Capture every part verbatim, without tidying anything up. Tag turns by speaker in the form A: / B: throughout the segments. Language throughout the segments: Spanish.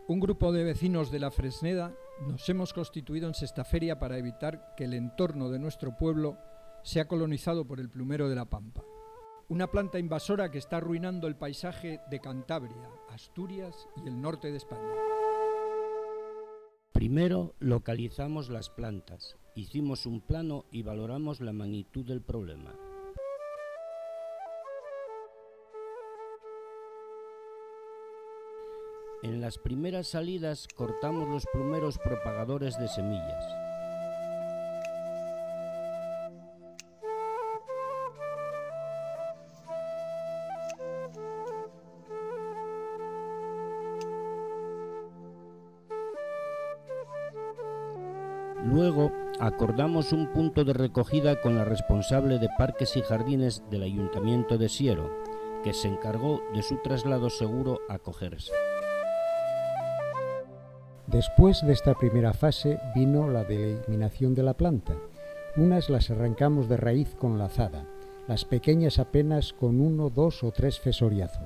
A: Un grupo de vecinos de la Fresneda nos hemos constituido en Sestaferia para evitar que el entorno de nuestro pueblo sea colonizado por el plumero de la Pampa. Una planta invasora que está arruinando el paisaje de Cantabria, Asturias y el norte de España.
B: Primero localizamos las plantas, hicimos un plano y valoramos la magnitud del problema. En las primeras salidas cortamos los plumeros propagadores de semillas. Luego acordamos un punto de recogida con la responsable de Parques y Jardines del Ayuntamiento de Siero, que se encargó de su traslado seguro a Cogerse.
C: Después de esta primera fase vino la de eliminación de la planta. Unas las arrancamos de raíz con la azada, las pequeñas apenas con uno, dos o tres fesoriazos.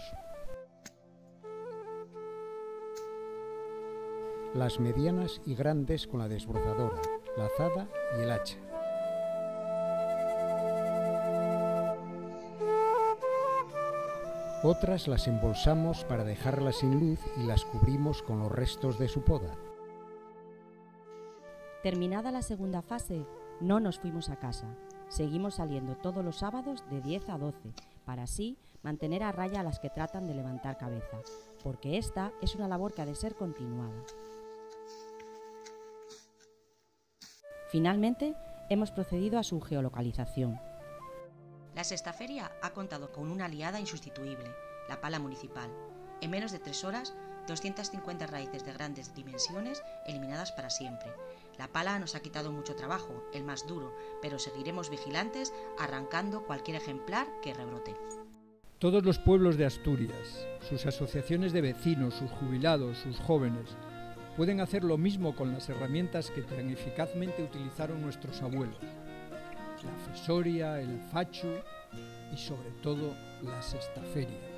C: Las medianas y grandes con la desbrozadora, la azada y el hacha. Otras las embolsamos para dejarlas sin luz y las cubrimos con los restos de su poda.
D: Terminada la segunda fase, no nos fuimos a casa. Seguimos saliendo todos los sábados de diez a doce, para así mantener a raya a las que tratan de levantar cabeza, porque esta es una labor que ha de ser continuada. Finalmente, hemos procedido a su geolocalización.
E: La Sestaferia ha contado con una aliada insustituible, la pala municipal. En menos de tres horas, doscientas cincuenta raíces de grandes dimensiones eliminadas para siempre. La pala nos ha quitado mucho trabajo, el más duro, pero seguiremos vigilantes arrancando cualquier ejemplar que rebrote.
A: Todos los pueblos de Asturias, sus asociaciones de vecinos, sus jubilados, sus jóvenes, pueden hacer lo mismo con las herramientas que tan eficazmente utilizaron nuestros abuelos. La fesoria, el fachu y sobre todo la Sestaferia.